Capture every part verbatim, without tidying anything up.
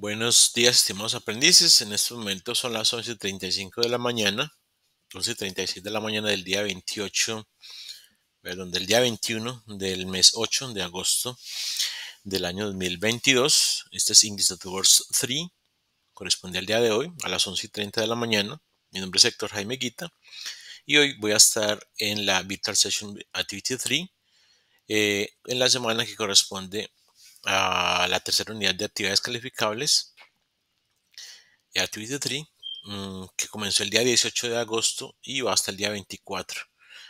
Buenos días, estimados aprendices. En este momento son las once y treinta y cinco de la mañana, once y treinta y seis de la mañana del día veintiocho, perdón, del día veintiuno del mes ocho de agosto del año dos mil veintidós. Este es English at Words tres, corresponde al día de hoy, a las once y treinta de la mañana. Mi nombre es Héctor Jaime Guita y hoy voy a estar en la Virtual Session Activity tres, eh, en la semana que corresponde a la tercera unidad de actividades calificables, Activity tres, mmm, que comenzó el día dieciocho de agosto y va hasta el día veinticuatro.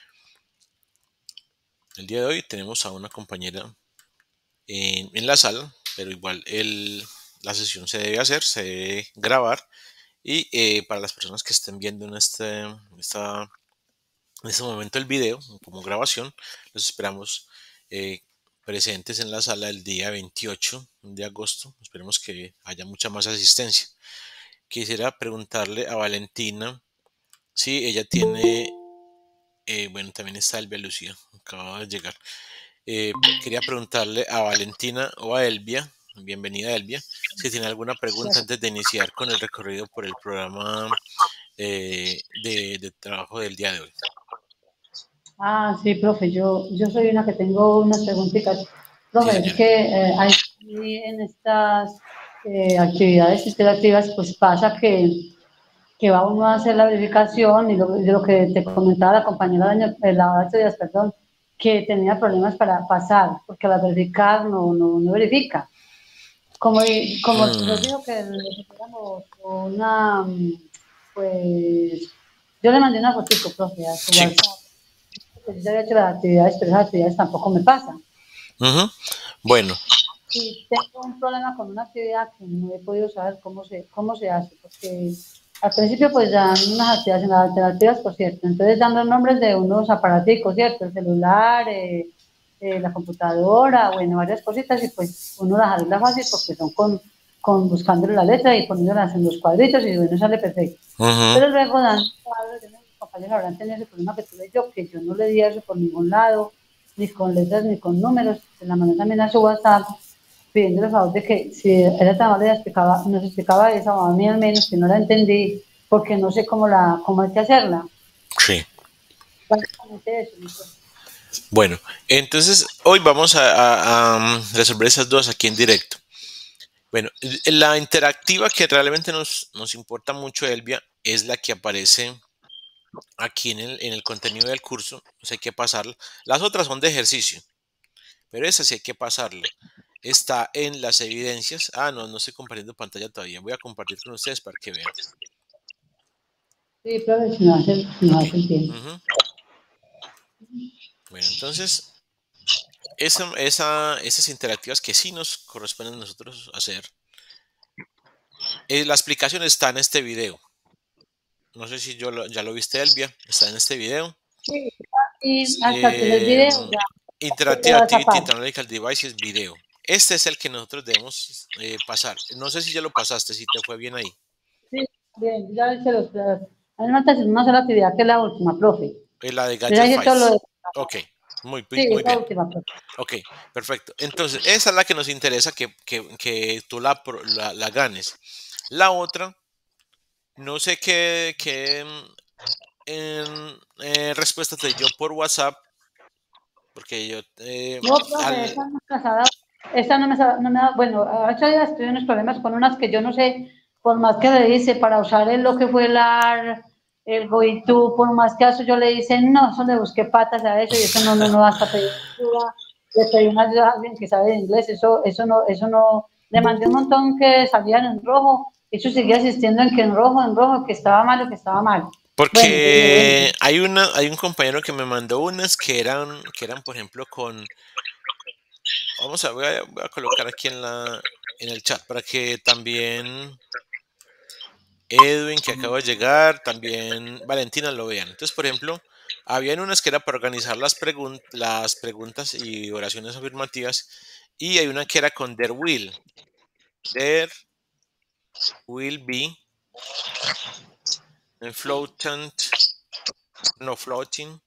El día de hoy tenemos a una compañera en, en la sala, pero igual el, la sesión se debe hacer, se debe grabar, y eh, para las personas que estén viendo en este, esta, en este momento el video como grabación, los esperamos eh, presentes en la sala el día veintiocho de agosto. Esperemos que haya mucha más asistencia. Quisiera preguntarle a Valentina si ella tiene, eh, bueno, también está Elvia Lucía, acaba de llegar. Eh, quería preguntarle a Valentina o a Elvia, bienvenida Elvia, si tiene alguna pregunta antes de iniciar con el recorrido por el programa eh, de, de trabajo del día de hoy. Ah, sí, profe, yo, yo soy una que tengo unas preguntitas. Profe, Sí, es que eh, hay, en estas eh, actividades interactivas, pues pasa que, que va uno a hacer la verificación y lo, lo que te comentaba la compañera de eh, la días, perdón, que tenía problemas para pasar, porque al verificar no, no, no verifica. Como, como nos mm, dijo que necesitáramos una, pues, yo le mandé una fotico, profe, a su sí. WhatsApp. Pues yo ya había hecho las actividades, pero esas actividades tampoco me pasan. Uh-huh. Bueno, Y tengo un problema con una actividad que no he podido saber cómo se, cómo se hace, porque al principio pues dan unas actividades, en las alternativas, por cierto, entonces dan los nombres de unos aparaticos, ¿cierto? El celular, eh, eh, la computadora, bueno, varias cositas, y pues uno las arregla fácil porque son con, con buscándole la letra y poniéndolas en los cuadritos y bueno, sale perfecto. uh-huh. Pero luego dan cuadros, de mis compañeros habrán tenido ese problema que tuve yo, que yo no le di eso por ningún lado, ni con letras ni con números, se la mandé también a su WhatsApp, pidiendo el favor de que si era tan amable explicaba, nos explicaba esa, o a mí al menos, que no la entendí, porque no sé cómo, la, cómo hay que hacerla. Sí. Básicamente eso, mi profe. Bueno, entonces hoy vamos a, a- a, um, resolver esas dudas aquí en directo. Bueno, la interactiva que realmente nos, nos importa mucho, Elvia, es la que aparece aquí en el, en el contenido del curso. O sea, hay que pasarla. Las otras son de ejercicio, pero esa sí hay que pasarla. Está en las evidencias. Ah, no, no estoy compartiendo pantalla todavía. Voy a compartir con ustedes para que vean. Sí, profe, si no hace, si no Ok. hace el tiempo. Ujú. Bueno, entonces, esa, esa, esas interactivas que sí nos corresponden a nosotros hacer, eh, la explicación está en este video. No sé si yo lo- ya lo viste, Elvia. Está en este video. Sí, y hasta el tercer Eh, video ya te Interactive vas a Activity par. Technological Devices Video. Este es el que nosotros debemos eh, pasar. No sé si ya lo pasaste, si te fue bien ahí. Sí, bien, ya hice los. A mí me falta hacer una sola actividad que es la última, profe. Eh, la de Yo ya Gadget hice todo lo de. Files. Ok, muy, Sí, muy muy es la bien. última, profe. Ok, perfecto. Entonces, esa es la que nos interesa que, que, que tú la, pro- la, la ganes. La otra, no sé qué, qué mm, en, eh, respuesta te dio por WhatsApp, porque yo eh, No, profe, al... esa no me las ha dado. Esa no me, ha- no me ha dado. Bueno, a ocho días tuve unos problemas con unas que yo no sé, por más que le hice para usar el, lo que fue la, el GoIntú, por más que a eso yo le hice, no, eso le busqué patas a eso y eso no, no, no, hasta pedí ayuda, le pedí una ayuda a alguien que sabe de inglés, eso, eso no, eso no, le mandé un montón que salían en rojo, eso seguía insistiendo en que en rojo, en rojo, que estaba mal o que estaba mal. Bueno, yo dije, bueno, Porque hay una, hay un compañero que me mandó unas que eran, que eran, por ejemplo, con, vamos a, voy a, voy a colocar aquí en la, en el chat para que también Edwin, que acaba de llegar, también Valentina lo vean. Entonces, por ejemplo, habían unas que era para organizar las, pregun- las preguntas y oraciones afirmativas, y hay una que era con there will. There will be and floatant, no floating.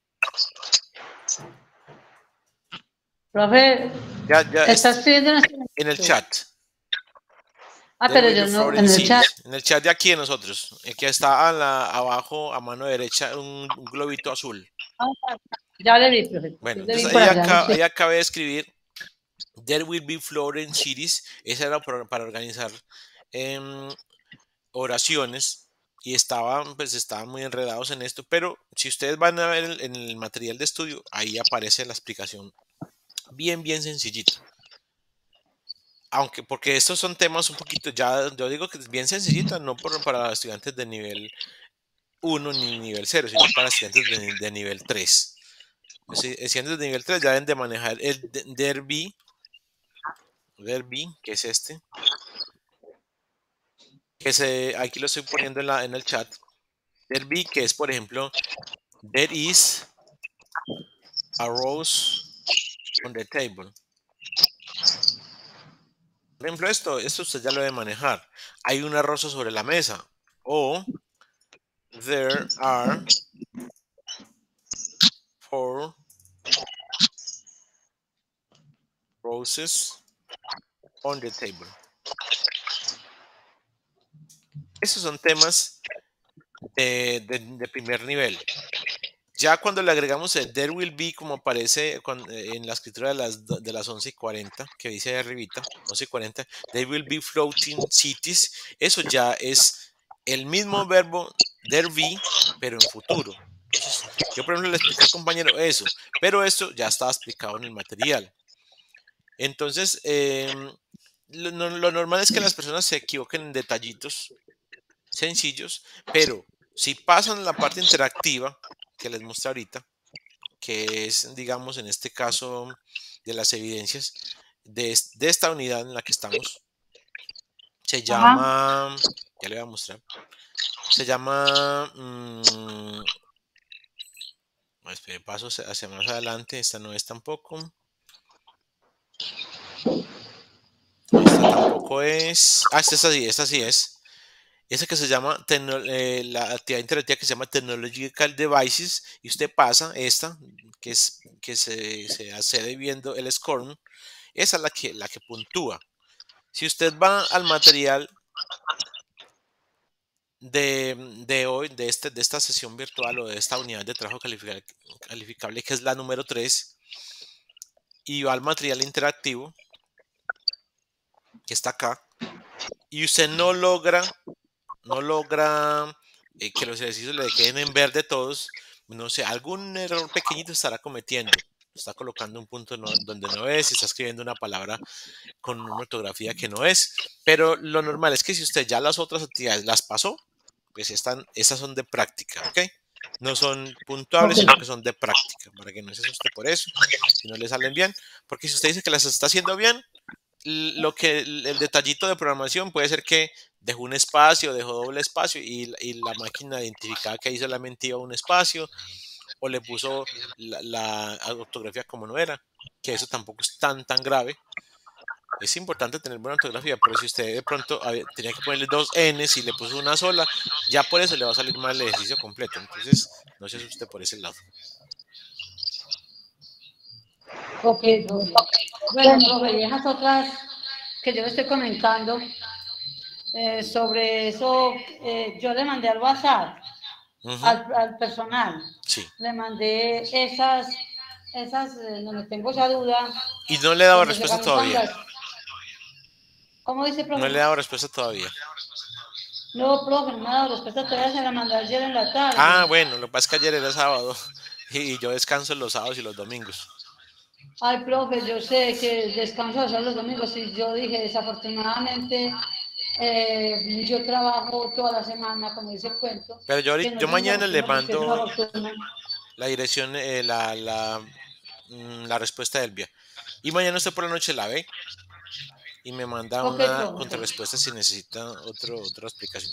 profe, Ya, ya, estás es pidiendo en este en el momento. chat. Ah, There pero will yo be no, floating en el chat. cities. En el chat de aquí de nosotros. Aquí está a la, abajo, a mano derecha, un, un globito azul. Ah, ya le vi, profe. Bueno, Yo le entonces vi por ahí, allá. acá, Sí. ahí acabé de escribir There will be floating cities. Esa era para, para organizar em, oraciones y estaban, pues estaban muy enredados en esto, pero si ustedes van a ver el- en el material de estudio, ahí aparece la explicación bien, bien sencillita. Aunque, porque estos son temas un poquito, ya yo digo que es bien sencillita, no por, para estudiantes de nivel uno ni nivel cero, sino para estudiantes de, de nivel tres. Los estudiantes de nivel tres ya deben de manejar el de- derby, derby, que es este, que se, aquí lo estoy poniendo en, la, en el chat. Derby, que es, por ejemplo, there is a rose on the table. Por ejemplo, esto, esto usted ya lo debe manejar. Hay una rosa sobre la mesa. O there are four roses on the table. Esos son temas de, de- de primer nivel. Ya cuando le agregamos el there will be, como aparece cuan- eh, en la escritura de las, do- de las once y cuarenta, que dice ahí arribita, once y cuarenta, there will be floating cities, eso ya es el mismo verbo there be, pero en futuro. Entonces, yo por ejemplo le expliqué al compañero eso, pero esto ya estaba explicado en el material. Entonces, em, lo, no- lo normal es que las personas se equivoquen en detallitos sencillos, pero si pasan la parte interactiva que les mostré ahorita, que es, digamos, en este caso de las evidencias de, es- de esta unidad en la que estamos, se Ajá. llama, ya le voy a mostrar, se llama, mm, espere, paso hacia hacia más adelante, esta no es tampoco, esta tampoco es, ah, esta sí, esta sí es. Esa que se llama, tecno- eh, la actividad interactiva que se llama Technological Devices, y usted pasa esta, que es que se, se accede viendo el score, esa es la que, la que puntúa. Si usted va al material de, de hoy, de, este, de esta sesión virtual o de esta unidad de trabajo califica- calificable, que es la número tres, y va al material interactivo, que está acá, y usted no logra no logra eh, que los ejercicios le queden en verde todos, no sé, algún error pequeñito estará cometiendo. Está colocando un punto no- donde no es, está escribiendo una palabra con una ortografía que no es, pero lo normal es que si usted ya las otras actividades las pasó, pues están, estas son de práctica, ¿ok? No son puntuables, Ok. sino que son de práctica, para que no se asuste por eso, si no le salen bien, porque si usted dice que las está haciendo bien, lo que el detallito de programación puede ser que dejó un espacio, dejó doble espacio y, y la máquina identificaba que ahí solamente iba un espacio o le puso la, la ortografía como no era, que eso tampoco es tan tan grave. Es importante tener buena ortografía, pero si usted de pronto había- tenía que ponerle dos N's y le puso una sola, ya por eso le va a salir mal el ejercicio completo. Entonces, no se asuste por ese lado. Ok, profe. Bueno, profe, y esas otras que yo le estoy comentando, eh, sobre eso, eh, yo le mandé al WhatsApp, Ujú, al, al personal, sí. le mandé esas, esas, eh, donde tengo esa duda, Y no le he dado donde se respuesta organizan todavía. las, ¿cómo dice, No profe? le he dado respuesta todavía. No, profe, no me ha dado respuesta, todavía se la mandé ayer en la tarde. Ah, bueno, lo que pasa es que ayer era sábado y yo descanso los sábados y los domingos. Ay, profe, yo sé que descanso solo los domingos y yo dije, desafortunadamente, eh, yo trabajo toda la semana, como dice el cuento, Pero yo, que ahorita- no yo es una mañana le fortuna porque es una mando fortuna. la dirección, eh, la, la, mm, la respuesta del vía. Y mañana usted por la noche la ve y me manda Ok, una profe. contrarrespuesta si necesita otro, otra explicación.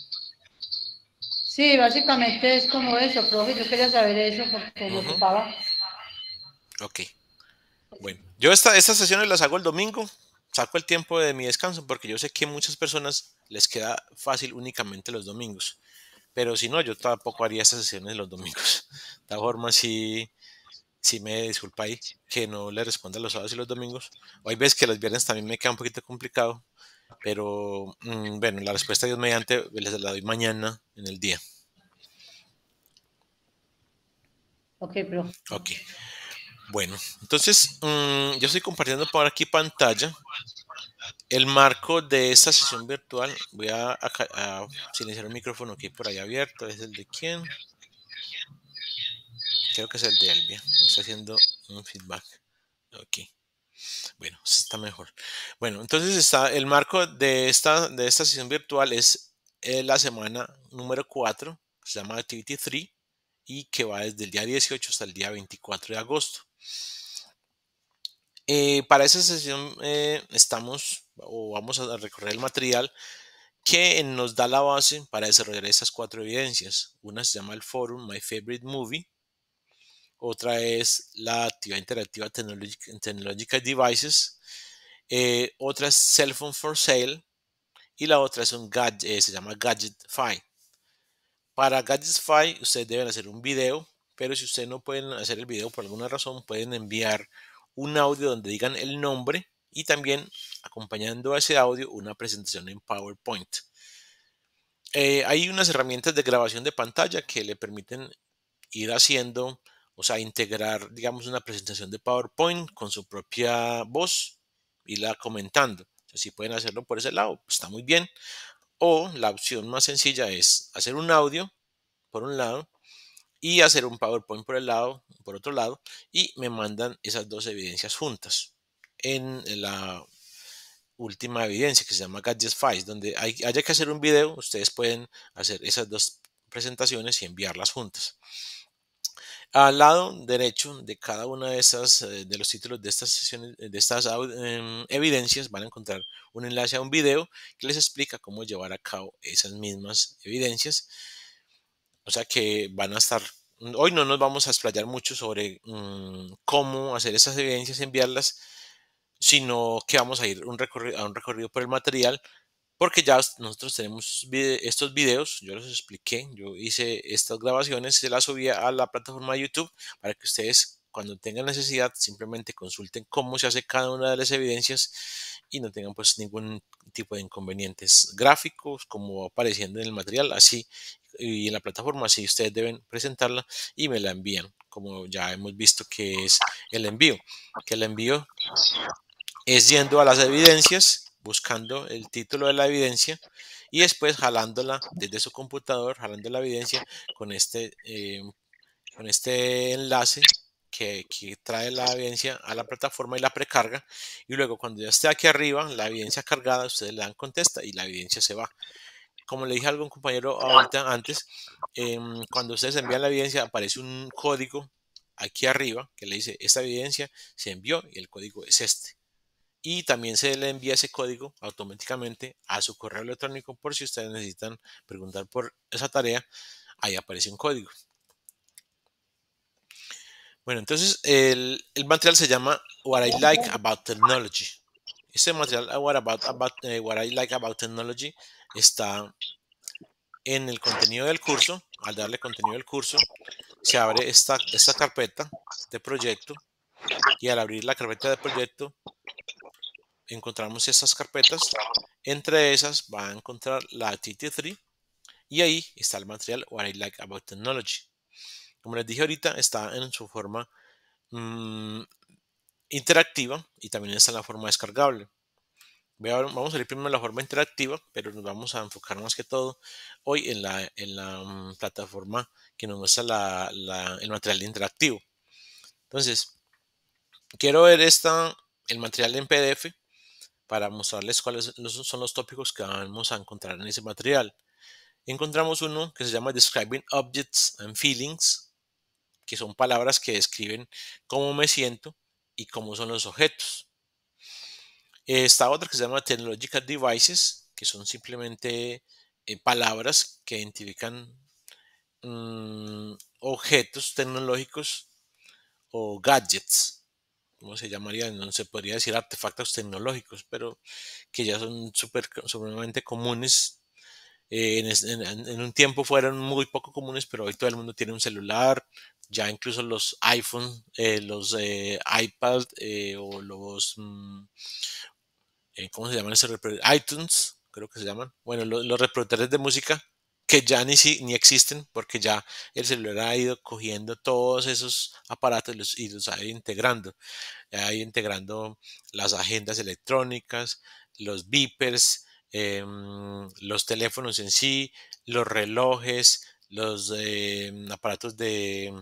Sí, básicamente es como eso, profe, yo quería saber eso porque me Ujú, ocupaba. ok, bueno. Yo esta, estas sesiones las hago el domingo, saco el tiempo de mi descanso porque yo sé que a muchas personas les queda fácil únicamente los domingos. Pero si no, yo tampoco haría estas sesiones los domingos. De todas formas, sí, sí me disculpa ahí que no le responda los sábados y los domingos. O hay veces que los viernes también me queda un poquito complicado, pero mm, bueno, la respuesta Dios mediante les la doy mañana en el día. Ok, pero Ok, bueno, entonces mm, yo estoy compartiendo por aquí pantalla. El marco de esta sesión virtual, voy a, a, a silenciar un micrófono que hay por ahí abierto. ¿Es el de quién? Creo que es el de Elvia. Me está haciendo un feedback. Ok. Bueno, eso está mejor. Bueno, entonces está el marco de esta, de esta sesión virtual es eh, la semana número cuatro, que se llama Activity tres, y que va desde el día dieciocho hasta el día veinticuatro de agosto. Eh, para esa sesión eh, estamos o vamos a recorrer el material que nos da la base para desarrollar esas cuatro evidencias. Una se llama el forum My Favorite Movie, otra es la actividad interactiva Technological, Technological Devices, eh, otra es Cell Phone for Sale y la otra es un gadget, eh, se llama Gadgetify. Para Gadgetify ustedes deben hacer un video, pero si ustedes no pueden hacer el video por alguna razón, pueden enviar un audio donde digan el nombre y también acompañando a ese audio una presentación en PowerPoint. Eh, hay unas herramientas de grabación de pantalla que le permiten ir haciendo, o sea, integrar, digamos, una presentación de PowerPoint con su propia voz y la comentando. O sea, si pueden hacerlo por ese lado, pues está muy bien. O la opción más sencilla es hacer un audio por un lado y hacer un PowerPoint por el lado, por otro lado, y me mandan esas dos evidencias juntas en la última evidencia que se llama Gadgetify, donde hay, haya que hacer un video, ustedes pueden hacer esas dos presentaciones y enviarlas juntas. Al lado derecho de cada una de estas, eh, de los títulos de estas sesiones, de estas eh, evidencias, van a encontrar un enlace a un video que les explica cómo llevar a cabo esas mismas evidencias. O sea que van a estar, hoy no nos vamos a explayar mucho sobre um, cómo hacer esas evidencias, enviarlas, sino que vamos a ir un recorrido, a un recorrido por el material porque ya nosotros tenemos estos videos, yo los expliqué, yo hice estas grabaciones, se las subí a la plataforma de YouTube para que ustedes cuando tengan necesidad simplemente consulten cómo se hace cada una de las evidencias y no tengan pues ningún tipo de inconvenientes gráficos como apareciendo en el material, así y en la plataforma, así ustedes deben presentarla y me la envían, como ya hemos visto que es el envío, que el envío es yendo a las evidencias, buscando el título de la evidencia y después jalándola desde su computador, jalando la evidencia con este, eh, con este enlace que, que trae la evidencia a la plataforma y la precarga. Y luego cuando ya esté aquí arriba, la evidencia cargada, ustedes le dan contesta y la evidencia se va. Como le dije a algún compañero ahorita antes, eh, cuando ustedes envían la evidencia aparece un código aquí arriba que le dice esta evidencia se envió y el código es este y también se le envía ese código automáticamente a su correo electrónico por si ustedes necesitan preguntar por esa tarea, ahí aparece un código. Bueno, entonces el, el material se llama What I Like About Technology. Este material What, about, about, eh, What I Like About Technology está en el contenido del curso. Al darle contenido del curso, se abre esta, esta carpeta de proyecto y al abrir la carpeta de proyecto encontramos estas carpetas. Entre esas va a encontrar la Activity tres y ahí está el material What I Like About Technology. Como les dije ahorita, está en su forma mmm, interactiva y también está en la forma descargable. Vamos a ir primero en la forma interactiva, pero nos vamos a enfocar más que todo hoy en la, en la um, plataforma que nos muestra la, la, el material interactivo. Entonces, quiero ver esta, el material en P D F para mostrarles cuáles son los tópicos que vamos a encontrar en ese material. Encontramos uno que se llama Describing Objects and Feelings, que son palabras que describen cómo me siento y cómo son los objetos. Esta otra que se llama Technological Devices, que son simplemente eh, palabras que identifican mmm, objetos tecnológicos o gadgets, ¿cómo se llamaría? No se podría decir artefactos tecnológicos, pero que ya son super, sumamente comunes. Eh, en, en, en, un tiempo fueron muy poco comunes, pero hoy todo el mundo tiene un celular, ya incluso los iPhone, eh, los eh, iPad eh, o los, mm, eh, ¿cómo se llaman esos reproductores? iTunes, creo que se llaman. Bueno, lo- los reproductores de música que ya ni, si- ni existen porque ya el celular ha ido cogiendo todos esos aparatos y los, y los ha ido integrando. Ha ido integrando las agendas electrónicas, los beepers, em, los teléfonos en sí, los relojes, los em, aparatos de,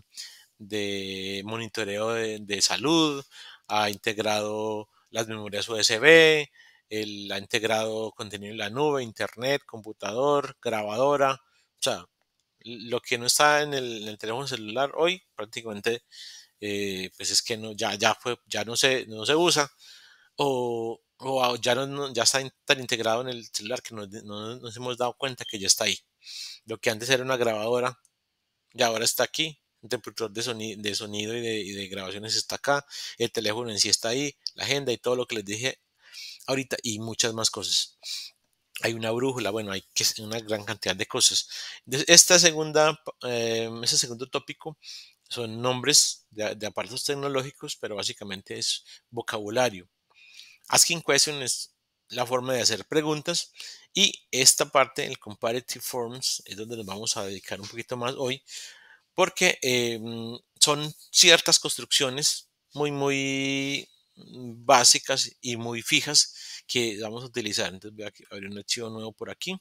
de monitoreo de, de salud, ha integrado las memorias U S B, él ha integrado contenido en la nube, internet, computador, grabadora, o sea, lo que no está en el, en el teléfono celular hoy prácticamente eh, pues es que no, ya, ya fue, ya no se, no se usa o, o ya, no, no- ya está in- tan integrado en el celular que no, no nos hemos dado cuenta que ya está ahí. Lo que antes era una grabadora, ya ahora está aquí. Un reproductor de sonido, de sonido y de, y de grabaciones está acá. El teléfono en sí está ahí. La agenda y todo lo que les dije ahorita y muchas más cosas. Hay una brújula, bueno, hay que, una gran cantidad de cosas. De- Esta segunda, eh, ese segundo tópico son nombres de, de aparatos tecnológicos, pero básicamente es vocabulario. Asking question es la forma de hacer preguntas y esta parte, el comparative forms, es donde nos vamos a dedicar un poquito más hoy, porque eh, son ciertas construcciones muy, muy básicas y muy fijas que vamos a utilizar. Entonces voy a abrir un archivo nuevo por aquí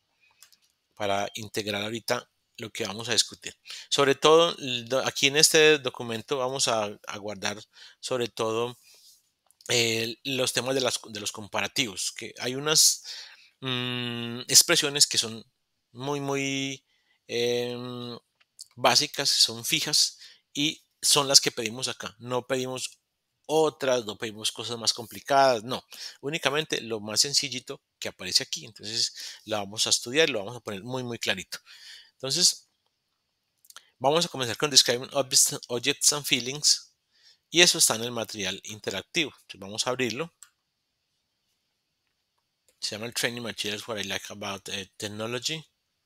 para integrar ahorita lo que vamos a discutir. Sobre todo, aquí en este documento vamos a, a guardar sobre todo eh, los temas de, las, de, los comparativos, que hay unas mmm, expresiones que son muy, muy eh, básicas, son fijas y son las que pedimos acá. No pedimos otras, no pedimos cosas más complicadas, no. Únicamente lo más sencillito que aparece aquí. Entonces la vamos a estudiar y lo vamos a poner muy, muy clarito. Entonces vamos a comenzar con Describing Objects, objects and Feelings y eso está en el material interactivo. Entonces vamos a abrirlo. Se llama el Training Materials What I Like About uh, Technology.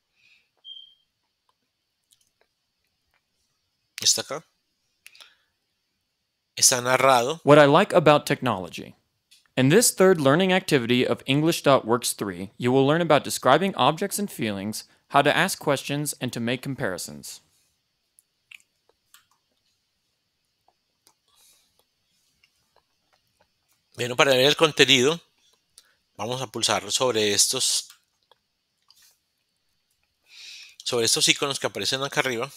Está acá. Está narrado. What I like about technology. In this third learning activity of English.works three, you will learn about describing objects and feelings, how to ask questions, and to make comparisons. Bueno, para ver el contenido, vamos a pulsar sobre estos, sobre estos iconos que aparecen acá arriba.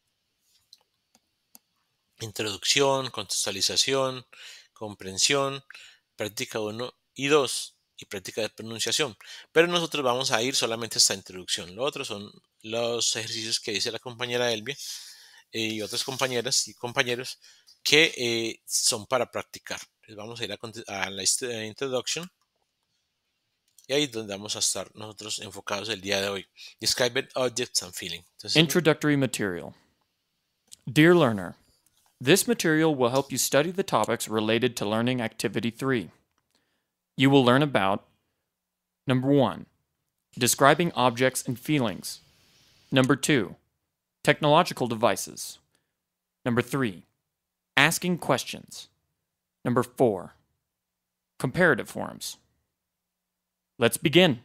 Introducción, contextualización, comprensión, práctica uno y dos y práctica de pronunciación. Pero nosotros vamos a ir solamente a esta introducción. Lo otro son los ejercicios que dice la compañera Elvia y otras compañeras y compañeros que eh, son para practicar. Entonces vamos a ir a, a la introduction y ahí es donde vamos a estar nosotros enfocados el día de hoy. Describe objects and feeling. Entonces, Introductory material. Dear learner, this material will help you study the topics related to Learning Activity three. You will learn about number one, describing objects and feelings. Number two, technological devices. Number three, asking questions. Number four, comparative forms. Let's begin.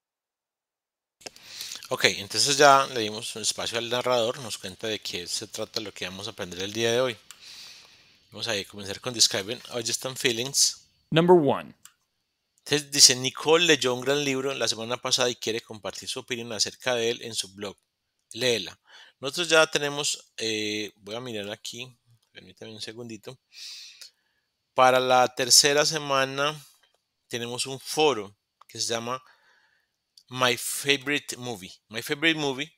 ok, entonces ya le dimos un espacio al narrador, nos cuenta de qué se trata lo que vamos a aprender el día de hoy. Vamos a comenzar con Describing Objects and Feelings. Number one. Entonces dice, Nicole leyó un gran libro la semana pasada y quiere compartir su opinión acerca de él en su blog. Léela. Nosotros ya tenemos, eh, voy a mirar aquí, permítame un segundito. Para la tercera semana tenemos un foro que se llama My Favorite Movie. My Favorite Movie.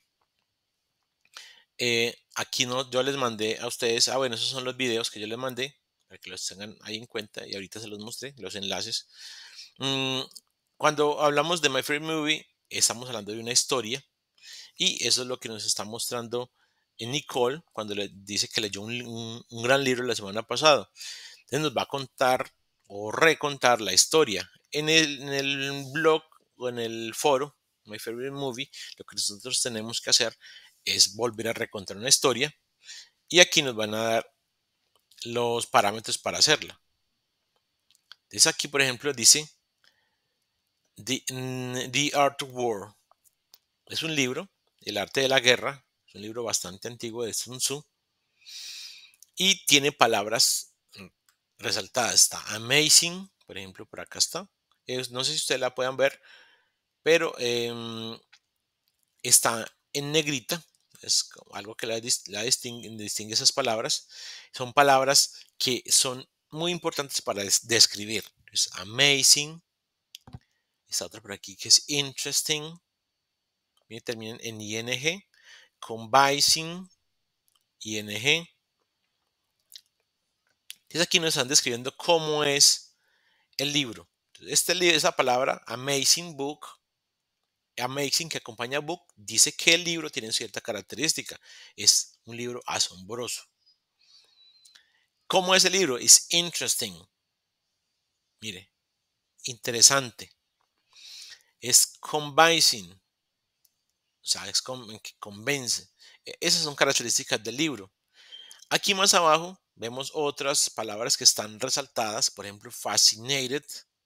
Eh, aquí no, yo les mandé a ustedes, ah bueno, esos son los videos que yo les mandé para que los tengan ahí en cuenta y ahorita se los mostré, los enlaces. Mm, cuando hablamos de My Favorite Movie, estamos hablando de una historia y eso es lo que nos está mostrando en Nicole cuando le dice que leyó un, un, un gran libro la semana pasada. Entonces nos va a contar o recontar la historia. En el, en el blog o en el foro, My Favorite Movie, lo que nosotros tenemos que hacer es volver a recontar una historia y aquí nos van a dar los parámetros para hacerla. Entonces aquí, por ejemplo, dice The, mm, The Art of War. Es un libro, El arte de la guerra. Es un libro bastante antiguo de Sun Tzu. Y tiene palabras mm, resaltadas. Está amazing, por ejemplo, por acá está. Es- no sé si ustedes la puedan ver, pero em, está en negrita. Es como algo que la, dis- la distingue, distingue esas palabras. Son palabras que son muy importantes para des- describir. Es amazing. Esta otra por aquí que es interesting. Y terminan en ing. Convincing. ing. Entonces aquí nos están describiendo cómo es el libro. Este, li- esa palabra, amazing book, amazing que acompaña book, dice que el libro tiene cierta característica. Es un libro asombroso. ¿Cómo es el libro? Es interesting. Mire, interesante. Es convincing. O sea, es con- que convence. E- Esas son características del libro. Aquí más abajo vemos otras palabras que están resaltadas. Por ejemplo, fascinated,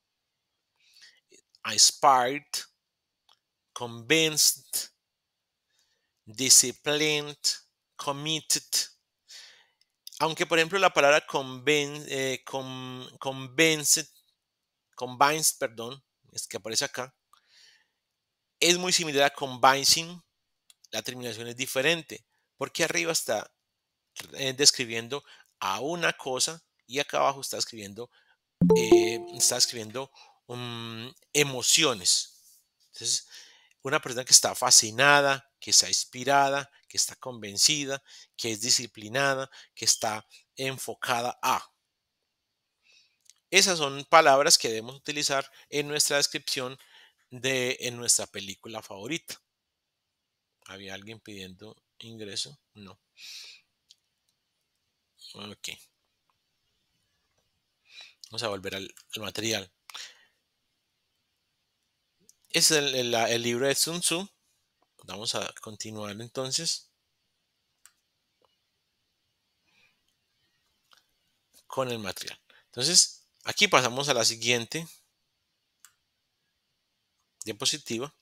inspired, convinced, disciplined, committed. Aunque, por ejemplo, la palabra conven, eh, con- convinced, convinced, perdón, es que aparece acá, es muy similar a convincing, la terminación es diferente, porque arriba está eh, describiendo a una cosa y acá abajo está escribiendo, eh, está escribiendo um, emociones. Entonces, una persona que está fascinada, que está inspirada, que está convencida, que es disciplinada, que está enfocada a. Esas son palabras que debemos utilizar en nuestra descripción de en nuestra película favorita. ¿Había alguien pidiendo ingreso? No. Ok. Vamos a volver al, al material. Es el, el- la- el libro de Sun Tzu. Vamos a continuar entonces con el material. Entonces, aquí pasamos a la siguiente diapositiva.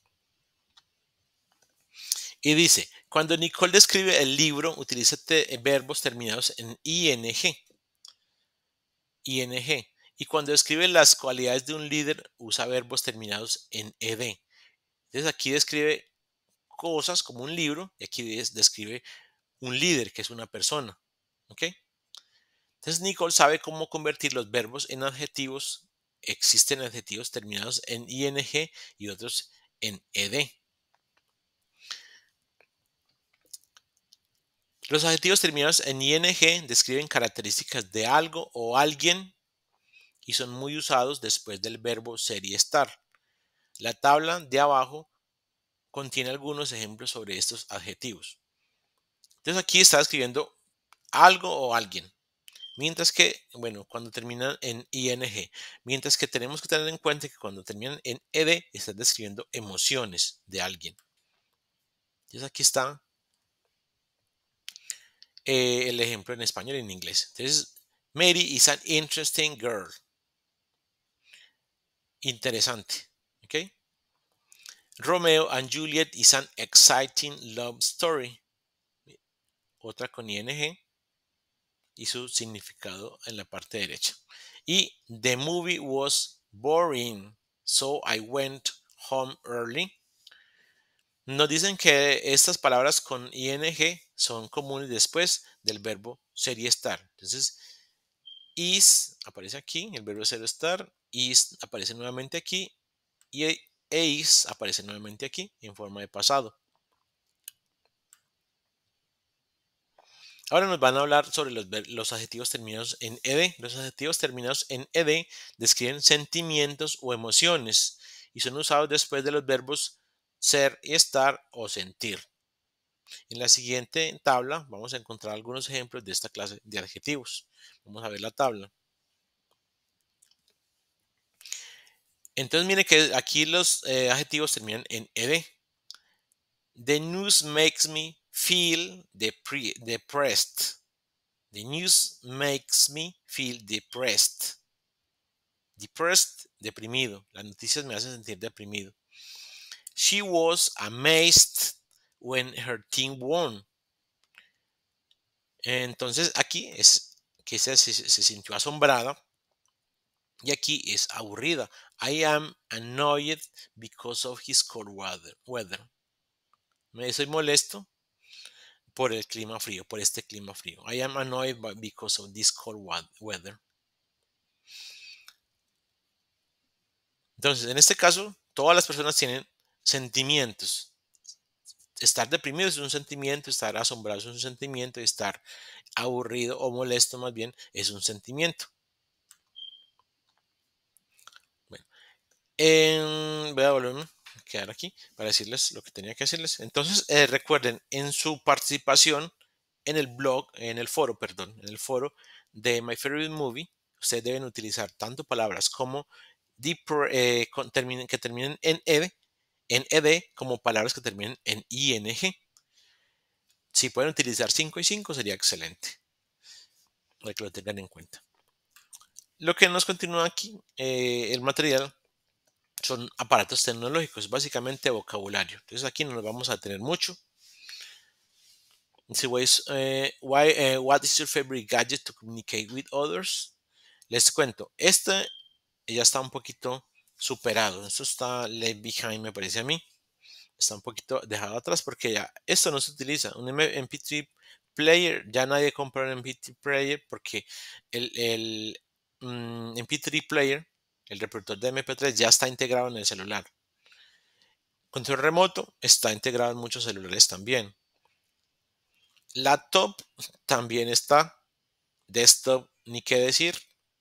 Y dice, cuando Nicole describe el libro, utiliza te- verbos terminados en ing. ing. Y cuando describe las cualidades de un líder, usa verbos terminados en ed. Entonces aquí describe cosas como un libro y aquí des- describe un líder, que es una persona. ¿Ok? Entonces Nicole sabe cómo convertir los verbos en adjetivos. Existen adjetivos terminados en ing y otros en ed. Los adjetivos terminados en ing describen características de algo o alguien y son muy usados después del verbo ser y estar. La tabla de abajo contiene algunos ejemplos sobre estos adjetivos. Entonces aquí está escribiendo algo o alguien. Mientras que, bueno, cuando terminan en ing, mientras que tenemos que tener en cuenta que cuando terminan en ed, están describiendo emociones de alguien. Entonces aquí está eh, el ejemplo en español y en inglés. Entonces, Mary is an interesting girl. Interesante. ¿Ok? Romeo and Juliet is an exciting love story. Otra con ing y su significado en la parte derecha. Y the movie was boring, so I went home early. Nos dicen que estas palabras con ing son comunes después del verbo ser y estar. Entonces, is aparece aquí, el verbo ser o estar, is aparece nuevamente aquí y e is aparece nuevamente aquí en forma de pasado. Ahora nos van a hablar sobre los, los adjetivos terminados en ed. Los adjetivos terminados en ed describen sentimientos o emociones y son usados después de los verbos ser y estar o sentir. En la siguiente tabla vamos a encontrar algunos ejemplos de esta clase de adjetivos. Vamos a ver la tabla. Entonces mire que aquí los eh, adjetivos terminan en ed. The news makes me feel depre depressed. The news makes me feel depressed. Depressed deprimido. Las noticias me hacen sentir deprimido. She was amazed when her team won. Entonces aquí es que se, se, se sintió asombrada y aquí es aburrida. I am annoyed because of his cold weather. weather. Me soy molesto por el clima frío, por este clima frío. I am annoyed because of this cold weather. Entonces, en este caso, todas las personas tienen sentimientos. Estar deprimido es un sentimiento, estar asombrado es un sentimiento, estar aburrido o molesto más bien es un sentimiento. Bueno, en, voy a volverme a quedar aquí para decirles lo que tenía que decirles. Entonces, eh, recuerden, en su participación en el blog, en el foro, perdón, en el foro de My Favorite Movie, ustedes deben utilizar tanto palabras como deep, eh, con, terminen, que terminen en ed, en ed, como palabras que terminen en ing. Si pueden utilizar cinco y cinco sería excelente, para que lo tengan en cuenta. Lo que nos continúa aquí, eh, el material, son aparatos tecnológicos, básicamente vocabulario. Entonces aquí no nos vamos a tener mucho. Dice, uh, why, uh, what is your favorite gadget to communicate with others? Les cuento, este ya está un poquito superado. Esto está left behind, me parece a mí. Está un poquito dejado atrás porque ya esto no se utiliza. Un M P tres player, ya nadie compra un M P tres player porque el, el um, M P tres player, el reproductor de M P tres, ya está integrado en el celular. Control remoto está integrado en muchos celulares también. Laptop también está. Desktop, ni qué decir.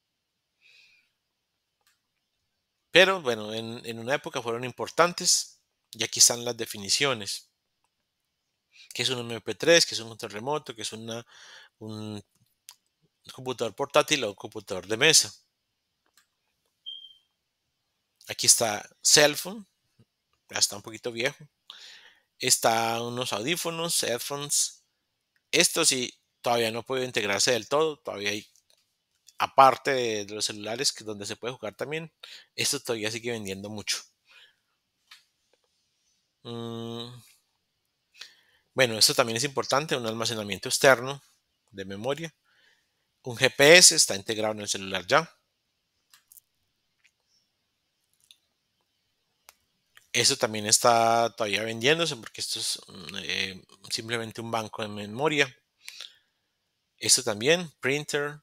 Pero bueno, en, en una época fueron importantes. Y aquí están las definiciones. ¿Qué es un M P tres? ¿Qué es un control remoto? ¿Qué es una, un computador portátil o un computador de mesa? Aquí está cell phone. Ya está un poquito viejo. Está unos audífonos, headphones. Esto sí, todavía no puede integrarse del todo. Todavía hay, aparte de, de los celulares, que donde se puede jugar también. Esto todavía sigue vendiendo mucho. Mm. Bueno, esto también es importante, un almacenamiento externo de memoria. Un G P S está integrado en el celular ya. Esto también está todavía vendiéndose porque esto es eh, simplemente un banco de memoria. Esto también, printer.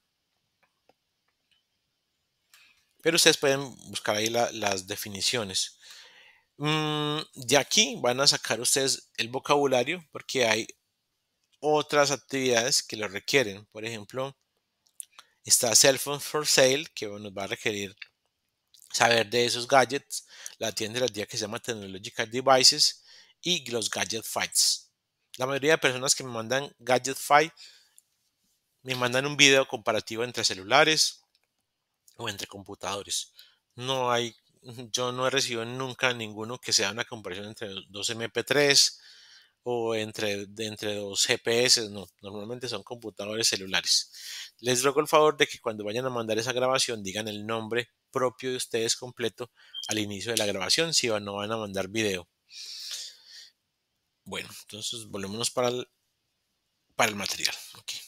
Pero ustedes pueden buscar ahí la, las definiciones. Mm, de aquí van a sacar ustedes el vocabulario porque hay otras actividades que lo requieren. Por ejemplo, está Cell Phone for Sale, que nos va a requerir saber de esos gadgets, la tienda de la día que se llama Technological Devices y los Gadget Fights. La mayoría de personas que me mandan Gadget Fight me mandan un video comparativo entre celulares o entre computadores. No hay, yo no he recibido nunca ninguno que sea una comparación entre dos M P tres o entre, de, entre dos G P S. No, normalmente son computadores celulares. Les ruego el favor de que cuando vayan a mandar esa grabación digan el nombre propio de ustedes completo al inicio de la grabación si no van a mandar video. Bueno, entonces volvémonos para el, para el material. Okay.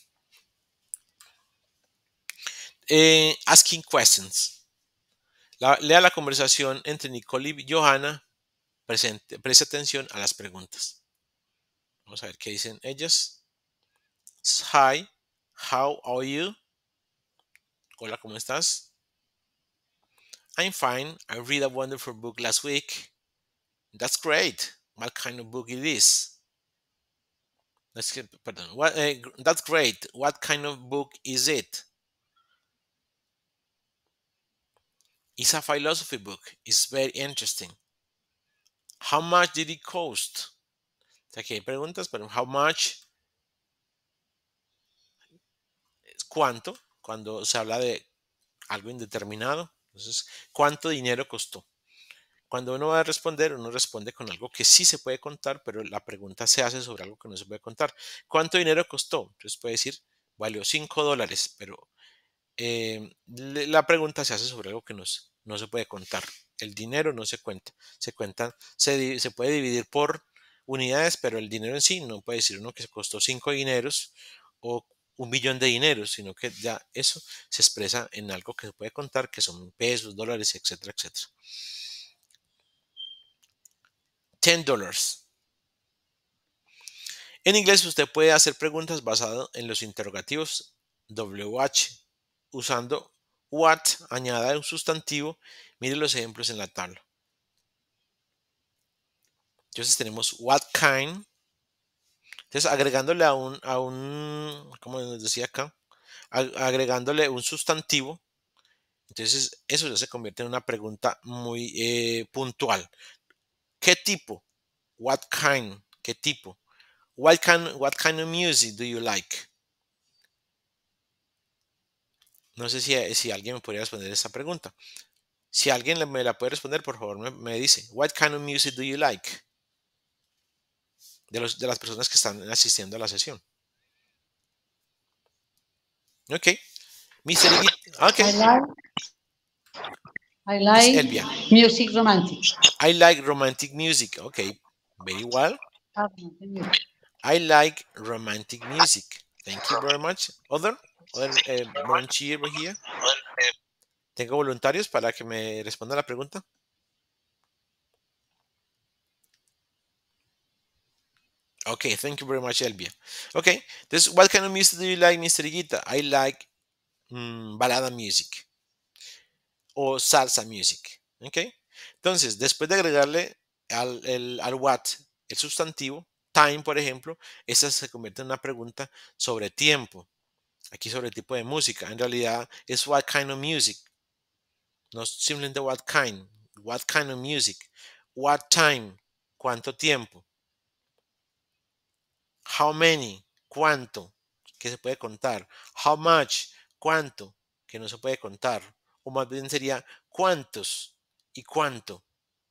Eh, asking questions. La, lea la conversación entre Nicole y Johanna. Presente, preste atención a las preguntas. Vamos a ver qué dicen ellas. Hi, how are you? Hola, ¿cómo estás? I'm fine. I read a wonderful book last week. That's great. What kind of book it is? Let's get, pardon. What, uh, that's great. What kind of book is it? It's a philosophy book. It's very interesting. How much did it cost? O sea, aquí hay preguntas, pero how much es cuánto, cuando se habla de algo indeterminado. Entonces, ¿cuánto dinero costó? Cuando uno va a responder, uno responde con algo que sí se puede contar, pero la pregunta se hace sobre algo que no se puede contar. ¿Cuánto dinero costó? Entonces puede decir, valió cinco dólares, pero eh, la pregunta se hace sobre algo que no, no se puede contar. El dinero no se cuenta. Se cuentan, se, se puede dividir por unidades, pero el dinero en sí no puede decir uno que costó cinco dineros o un millón de dineros, sino que ya eso se expresa en algo que se puede contar, que son pesos, dólares, etcétera, etcétera. ten dólares. En inglés usted puede hacer preguntas basadas en los interrogativos W H usando what, añada un sustantivo. Mire los ejemplos en la tabla. Entonces tenemos what kind. Entonces agregándole a un, a un como nos decía acá, agregándole un sustantivo. Entonces eso ya se convierte en una pregunta muy eh, puntual. ¿Qué tipo? What kind? ¿Qué tipo? What kind, what kind of music do you like? No sé si, si alguien me podría responder esa pregunta. Si alguien me la puede responder, por favor me, me dice, what kind of music do you like? De, los, de las personas que están asistiendo a la sesión. Ok. mister Iggy. Ok. I like, I like Elvia. music romantic. I like romantic music. Okay. Very well. I like romantic music. Thank you very much. Other? Other uh, volunteer over here? ¿Tengo voluntarios para que me responda la pregunta? Okay, thank you very much, Elvia. Okay, this, what kind of music do you like, mister Higuita? I like mm, balada music o salsa music. Okay, entonces, después de agregarle al, el, al what el sustantivo, time, por ejemplo, esta se convierte en una pregunta sobre tiempo. Aquí sobre el tipo de música. En realidad es what kind of music. No simplemente what kind. What kind of music. What time. ¿Cuánto tiempo? How many, cuánto, que se puede contar. How much, cuánto, que no se puede contar. O más bien sería cuántos y cuánto.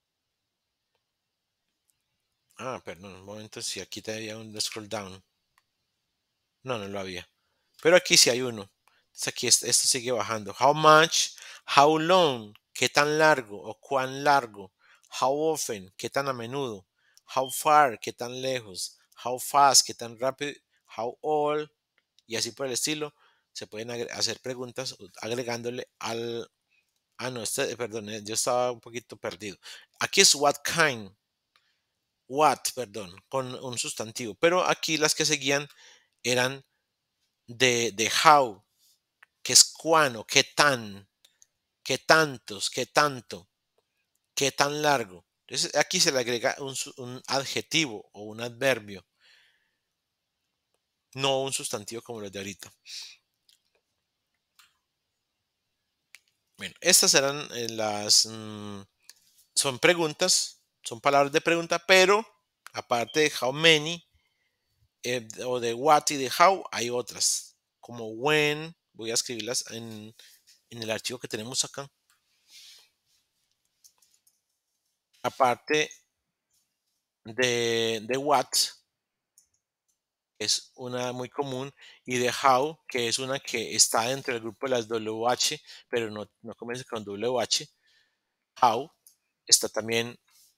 Ah, perdón, un momento, si aquí te había un scroll down. No, no lo había. Pero aquí sí hay uno. Entonces aquí esto sigue bajando. How much, how long, qué tan largo o cuán largo. How often, qué tan a menudo. How far, qué tan lejos. How fast, qué tan rápido. How old, y así por el estilo. Se pueden hacer preguntas agregándole al... Ah, no, este, perdón, yo estaba un poquito perdido. Aquí es what kind. What, perdón, con un sustantivo. Pero aquí las que seguían eran de, de how, que es cuán o qué tan, qué tantos, qué tanto, qué tan largo. Entonces aquí se le agrega un, un adjetivo o un adverbio, no un sustantivo como los de ahorita. Bueno, estas eran eh, las, mmm, son preguntas, son palabras de pregunta, pero aparte de how many eh, o de what y de how, hay otras, como when, voy a escribirlas en, en el archivo que tenemos acá. Aparte de, de what, es una muy común, y de how, que es una que está dentro del grupo de las W H, pero no, no comienza con W H. How está también,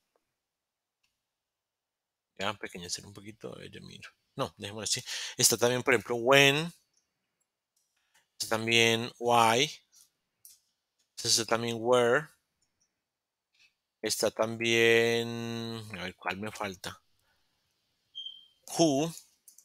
ya pequeñecer un poquito, yo miro. No, dejémoslo así. Está también, por ejemplo, when, está también why, está también where, está también, a ver, ¿cuál me falta? Who,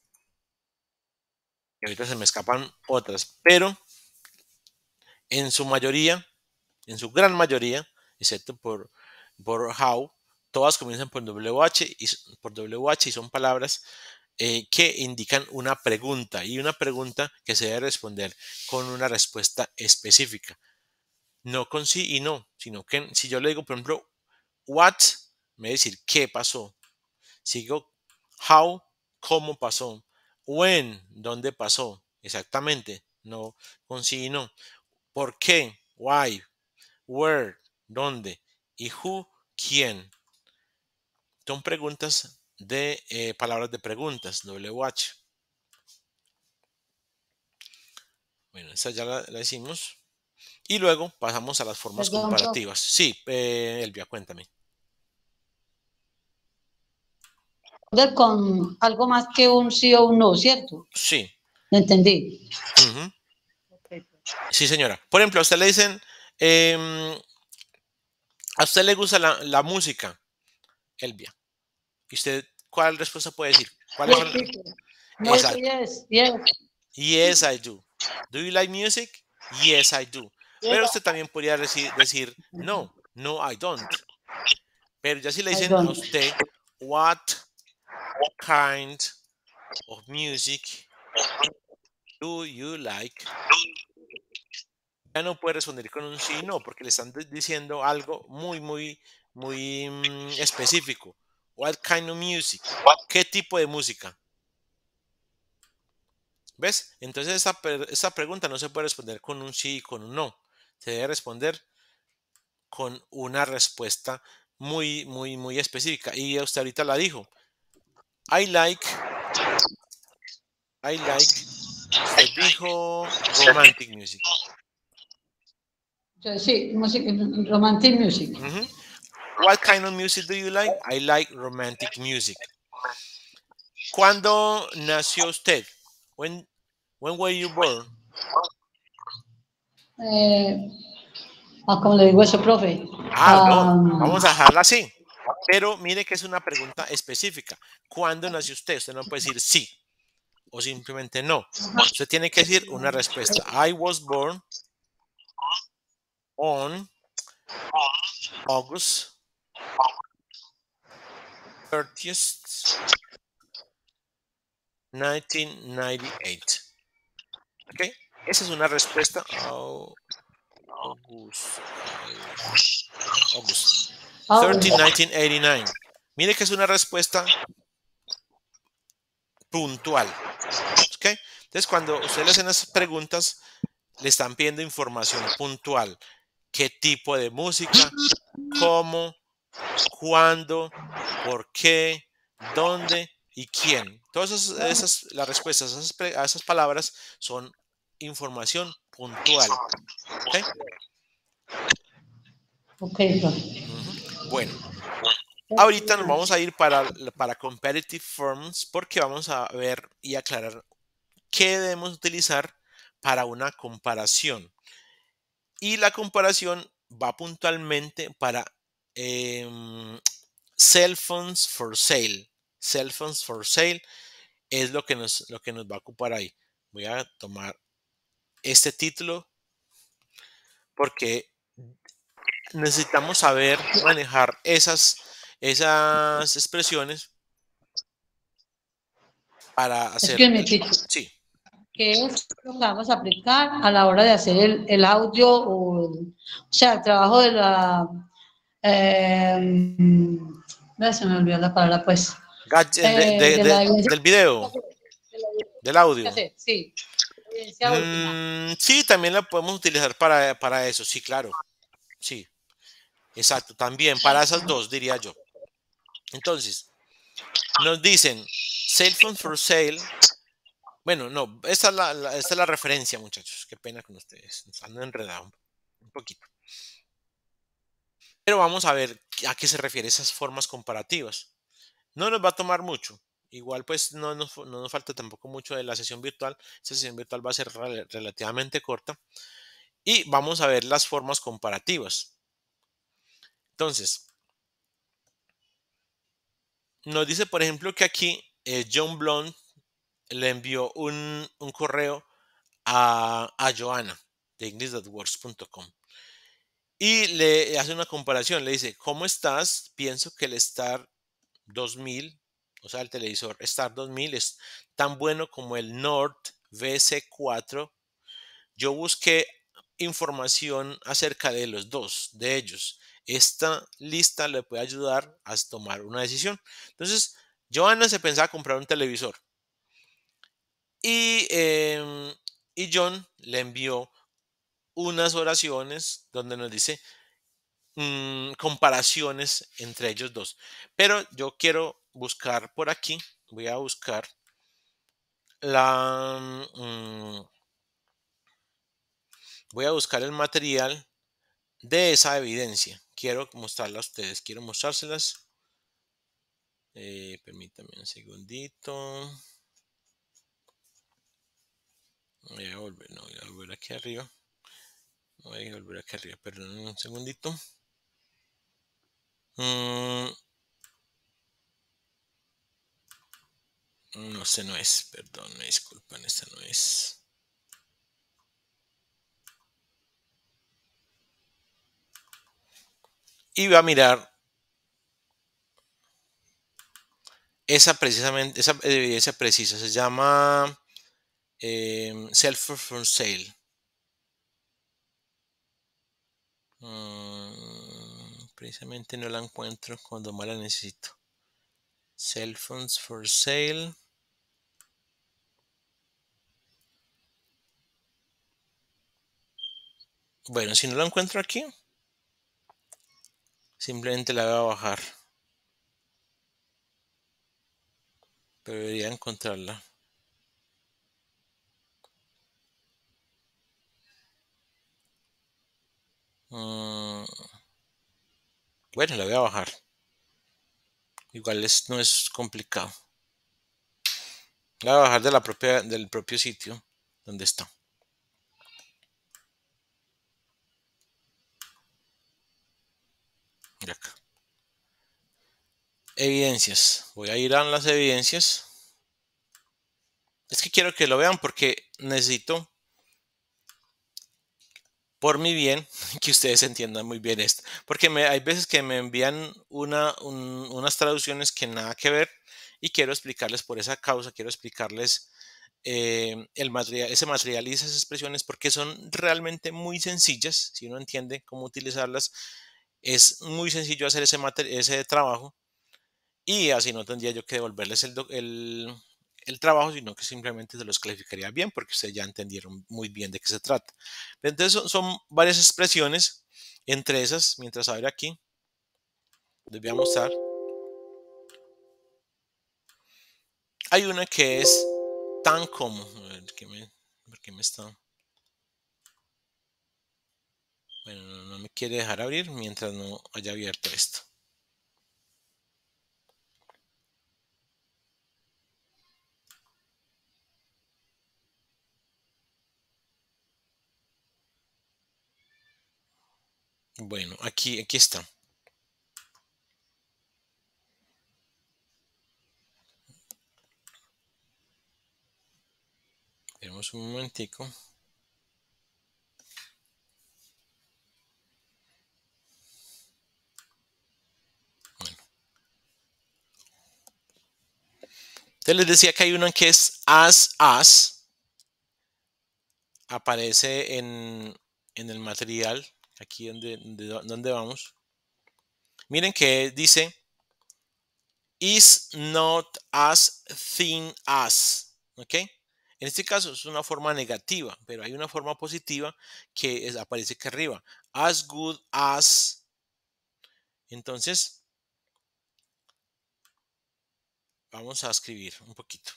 y ahorita se me escapan otras, pero en su mayoría, en su gran mayoría, excepto por, por how, todas comienzan por W H y, por W H y son palabras eh, que indican una pregunta, y una pregunta que se debe responder con una respuesta específica. No con sí y no, sino que si yo le digo, por ejemplo, what, me va a decir qué pasó. Sigo how, cómo pasó. When, dónde pasó. Exactamente, no con sí y no. ¿Por qué? Why. Where, dónde. Y who, quién. Son preguntas de eh, palabras de preguntas, W H. Bueno, esa ya la, la hicimos. Y luego pasamos a las formas Perdón, profe. comparativas. Sí, eh, Elvia, cuéntame. Con algo más que un sí o un no, ¿cierto? Sí. ¿Lo entendí? Ujú. Sí, señora. Por ejemplo, a usted le dicen, em, a usted le gusta la, la música, Elvia. ¿Y usted cuál respuesta puede decir? ¿Cuáles Yes, son? teacher. No, Exacto. yes, yes, Yes, I do. Do you like music? Yes, I do. yes, Pero usted también podría deci- decir, no, no, I don't. Pero ya si le I dicen a don't. usted, what kind of music do you like? Ya no puede responder con un sí y no, porque le están di- diciendo algo muy, muy, muy mm, específico. What kind of music? ¿Qué tipo de música? ¿Ves? Entonces esa, per- esa pregunta no se puede responder con un sí y con un no. Se debe responder con una respuesta muy, muy, muy específica. Y usted ahorita la dijo. I like, I like, usted dijo romantic music. Yo, sí, music, romantic music. Ujú. What kind of music do you like? I like romantic music. ¿Cuándo nació usted? When, when were you born? Eh, ah, ¿cómo le digo eso, profe? Ah, no, Um, vamos a dejarla así. Pero mire que es una pregunta específica. ¿Cuándo nació usted? Usted no puede decir sí o simplemente no. Usted tiene que decir una respuesta. I was born on August thirtieth, nineteen ninety-eight. ¿Ok? Esa es una respuesta. Au- August, August, August ah, thirtieth, nineteen eighty-nine. Mire que es una respuesta puntual. ¿Ok? Entonces, cuando ustedes le hacen esas preguntas, le están pidiendo información puntual. ¿Qué tipo de música? ¿Cómo? ¿Cuándo? ¿Por qué? ¿Dónde? ¿Y quién? Todas esas, esas- las respuestas a esas, pre- a esas palabras son información puntual. ¿Ok? ok, profe. Ujú. Bueno, ahorita nos vamos a ir para, para Competitive Forms porque vamos a ver y aclarar qué debemos utilizar para una comparación. Y la comparación va puntualmente para em, cell phones for sale. Cell phones for sale es lo que nos, lo que nos va a ocupar ahí. Voy a tomar este título porque necesitamos saber manejar esas, esas expresiones para hacer. Excuse me, teacher. Sí, ¿Qué es lo que vamos a aplicar a la hora de hacer el, el audio o, o sea, el trabajo de la... Eh, no, se me olvidó la palabra, pues. gadget de- Eh, de- de la de- evidencia del video, del que audio. hacer, sí. Evidencia última. Mm, sí, también la podemos utilizar para, para eso, sí, claro. Sí, exacto, también para esas dos, diría yo. Entonces, nos dicen cell phone for sale. Bueno, no, esta es la, la- esta es la referencia, muchachos. Qué pena con ustedes. Nos han enredado un, un poquito. Pero vamos a ver a qué se refiere esas formas comparativas. No nos va a tomar mucho. Igual, pues no nos, no nos falta tampoco mucho de la sesión virtual. Esta sesión virtual va a ser rel- relativamente corta. Y vamos a ver las formas comparativas. Entonces, nos dice, por ejemplo, que aquí eh, John Blond le envió un, un correo a, a Joana de english dot works punto com y le hace una comparación. Le dice, ¿cómo estás? Pienso que el Star dos mil, o sea, el televisor Star dos mil es tan bueno como el Nord V C cuatro. Yo busqué información acerca de los dos, de ellos. Esta lista le puede ayudar a tomar una decisión. Entonces, Joana se pensaba comprar un televisor y, eh, y John le envió unas oraciones donde nos dice mm, comparaciones entre ellos dos. Pero yo quiero buscar por aquí, voy a buscar la... mm, voy a buscar el material de esa evidencia. Quiero mostrarla a ustedes, quiero mostrárselas. Eh, permítanme un segundito. Voy a volver, no, voy a volver aquí arriba. Voy a volver aquí arriba, perdón, un segundito. Mm, no, sé, no es, perdón, me disculpan, esta no es. Y voy a mirar esa precisamente, esa evidencia precisa. Se llama eh, Self for Sale. Mm, precisamente no la encuentro cuando más la necesito. Cell phones for sale. Bueno, si no la encuentro aquí, simplemente la voy a bajar. Pero debería encontrarla. Mm, bueno, la voy a bajar. Igual es, no es complicado. La voy a bajar de la propia, del propio sitio donde está. De acá. Evidencias. Voy a ir a las evidencias. Es que quiero que lo vean porque necesito, por mi bien, que ustedes entiendan muy bien esto. Porque me, hay veces que me envían una, un, unas traducciones que nada que ver y quiero explicarles por esa causa, quiero explicarles eh, el material, ese material y esas expresiones porque son realmente muy sencillas. Si uno entiende cómo utilizarlas, es muy sencillo hacer ese, ese trabajo y así no tendría yo que devolverles el, el, el trabajo, sino que simplemente se los clasificaría bien porque ustedes ya entendieron muy bien de qué se trata. Entonces son, son varias expresiones, entre esas, mientras a ver aquí, les voy a mostrar. Hay una que es tan como, a ver, ¿qué me, ¿por qué me está? Bueno, no, no me quiere dejar abrir mientras no haya abierto esto. Bueno, aquí, aquí está. Veremos un momentico. Bueno. Entonces les decía que hay una que es as, as. Aparece en, en el material, aquí donde, donde, donde vamos. Miren que dice is not as thin as, ¿ok? En este caso es una forma negativa, pero hay una forma positiva que es, aparece aquí arriba. As good as. Entonces, vamos a escribir un poquito.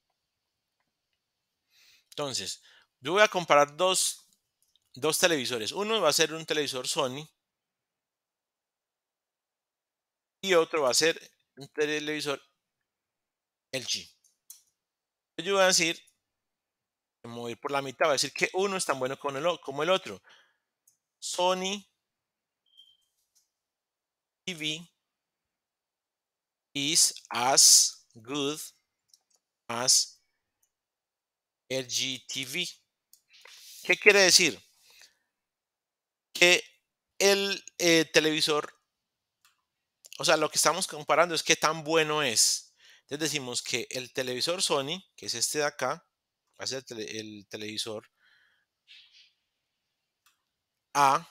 Entonces, yo voy a comparar dos, dos televisores. Uno va a ser un televisor Sony y otro va a ser un televisor L G. Yo voy a decir, mover por la mitad, voy a decir que uno es tan bueno como el, como el otro. Sony T V is as good as L G T V. ¿Qué quiere decir? Que el eh, televisor, o sea, lo que estamos comparando es qué tan bueno es. Entonces decimos que el televisor Sony, que es este de acá, va a ser el, tele, el televisor A,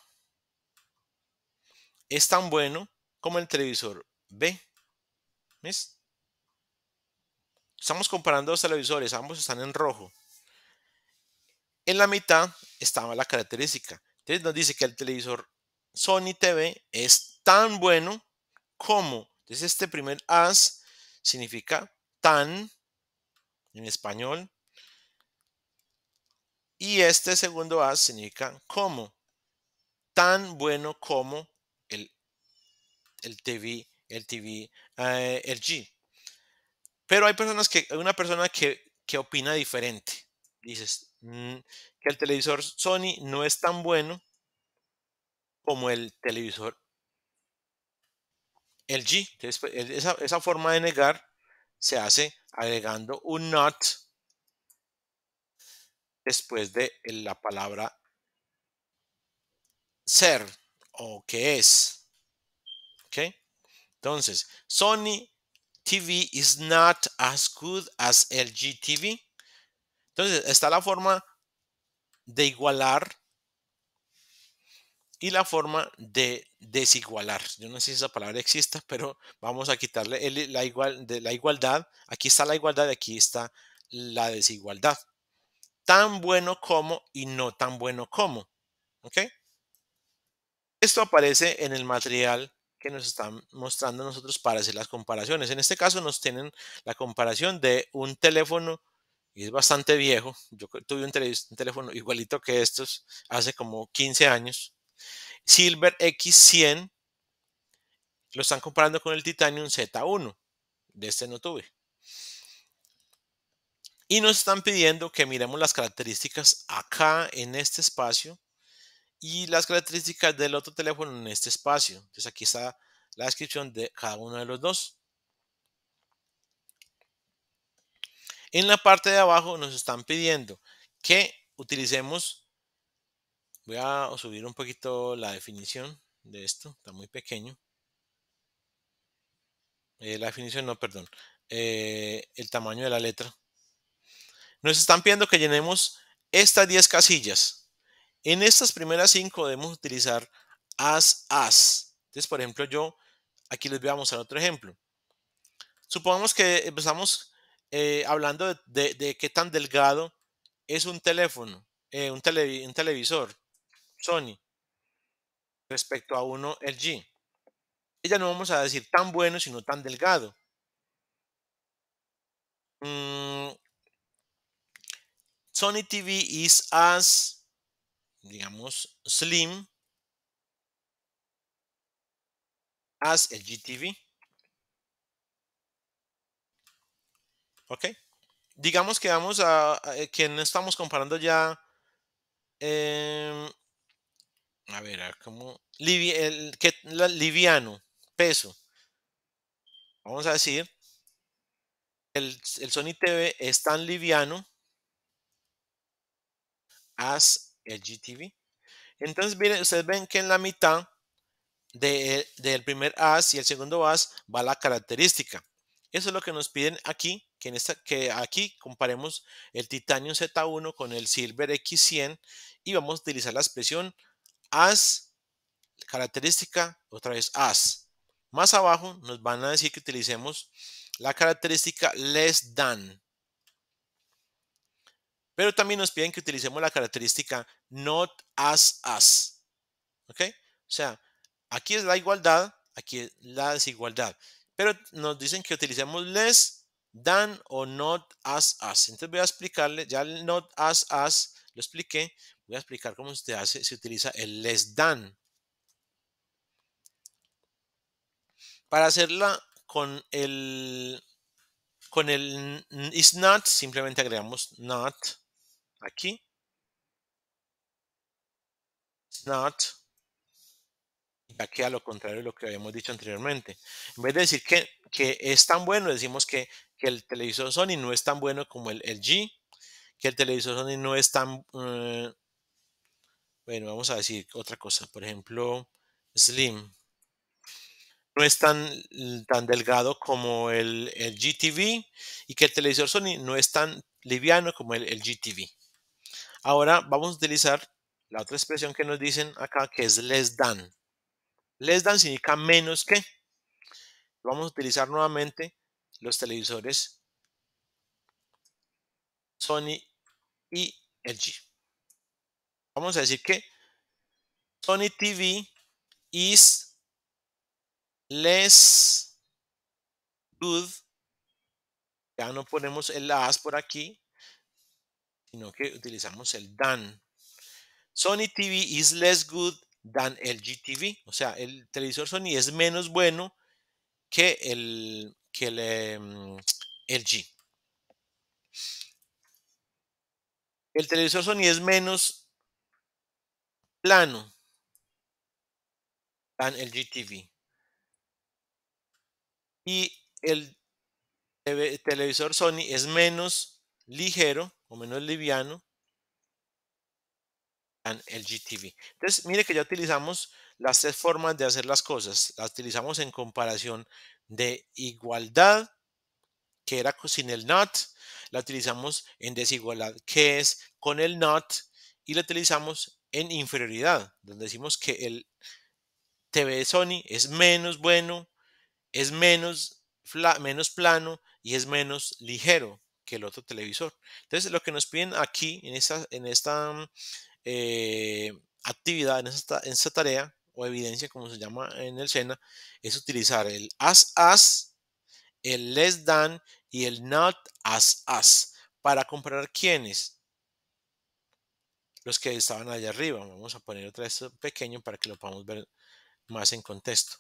es tan bueno como el televisor B. ¿Ves? Estamos comparando dos televisores, ambos están en rojo. En la mitad estaba la característica. Entonces nos dice que el televisor Sony T V es tan bueno como. Entonces este primer as significa tan en español. Y este segundo as significa como, tan bueno como el, el T V, el T V eh, L G. Pero hay personas que, hay una persona que, que opina diferente. Dices mm, que el televisor Sony no es tan bueno como el televisor L G. Entonces, pues, el- esa, esa forma de negar se hace agregando un not después de la palabra ser o que es. ¿Ok? Entonces, Sony T V is not as good as L G T V. Entonces, está la forma de igualar y la forma de desigualar. Yo no sé si esa palabra exista, pero vamos a quitarle el- la, igual, de la igualdad. Aquí está la igualdad y aquí está la desigualdad. Tan bueno como y no tan bueno como. ¿Ok? Esto aparece en el material que nos están mostrando nosotros para hacer las comparaciones. En este caso nos tienen la comparación de un teléfono y es bastante viejo. Yo tuve un, tele- un teléfono igualito que estos hace como quince años. Silver X cien lo están comparando con el Titanium Z uno. De este no tuve. Y nos están pidiendo que miremos las características acá en este espacio y las características del otro teléfono en este espacio. Entonces aquí está la descripción de cada uno de los dos. En la parte de abajo nos están pidiendo que utilicemos, voy a subir un poquito la definición de esto, está muy pequeño. Eh, la definición no, perdón, eh, el tamaño de la letra. Nos están pidiendo que llenemos estas diez casillas. En estas primeras cinco debemos utilizar as, as. Entonces, por ejemplo, yo aquí les voy a mostrar otro ejemplo. Supongamos que empezamos eh, hablando de, de, de qué tan delgado es un teléfono, eh, un, tele, un televisor Sony respecto a uno L G. Ya no vamos a decir tan bueno, sino tan delgado. Mm, Sony T V is as, digamos, slim as L G T V. ¿Ok? Digamos que vamos a, a que no estamos comparando ya. Eh, a ver, como livi, el, que, la, liviano, peso. Vamos a decir, el, el Sony T V es tan liviano as el G T V. Entonces, miren, ustedes ven que en la mitad de, del primer as y el segundo as va la característica. Eso es lo que nos piden aquí, que, en esta, que aquí comparemos el Titanium Z uno con el Silver X cien y vamos a utilizar la expresión as, característica, otra vez as. Más abajo nos van a decir que utilicemos la característica less than. Pero también nos piden que utilicemos la característica not as as. ¿Ok? O sea, aquí es la igualdad, aquí es la desigualdad. Pero nos dicen que utilicemos less than o not as as. Entonces voy a explicarle, ya el not as as lo expliqué. Voy a explicar cómo se hace, se utiliza el less than. Para hacerla con el con el is not, simplemente agregamos not aquí. Is not. Ya queda lo contrario de lo que habíamos dicho anteriormente. En vez de decir que, que es tan bueno, decimos que, que el televisor Sony no es tan bueno como el L G, que el televisor Sony no es tan, uh, bueno, vamos a decir otra cosa, por ejemplo, slim, no es tan, tan delgado como el, el G T V y que el televisor Sony no es tan liviano como el, el G T V. Ahora vamos a utilizar la otra expresión que nos dicen acá, que es less than. Less than significa menos que. Vamos a utilizar nuevamente los televisores Sony y L G. Vamos a decir que Sony T V is less good. Ya no ponemos el as por aquí, sino que utilizamos el than. Sony T V is less good than L G T V. O sea, el televisor Sony es menos bueno que el, que el em, L G. El televisor Sony es menos plano than L G T V. Y el tele- televisor Sony es menos ligero o menos liviano than L G T V. Entonces, mire que ya utilizamos las tres formas de hacer las cosas. Las utilizamos en comparación de igualdad, que era co- sin el not. La utilizamos en desigualdad, que es con el not. Y la utilizamos en inferioridad, donde decimos que el T V Sony es menos bueno, es menos, fla- menos plano y es menos ligero que el otro televisor. Entonces, lo que nos piden aquí en esta, en esta mm, eh, actividad, en esta, en esta tarea o evidencia, como se llama en el SENA, es utilizar el as as, el less than y el not as as para comparar quiénes, los que estaban allá arriba. Vamos a poner otra vez pequeño para que lo podamos ver más en contexto.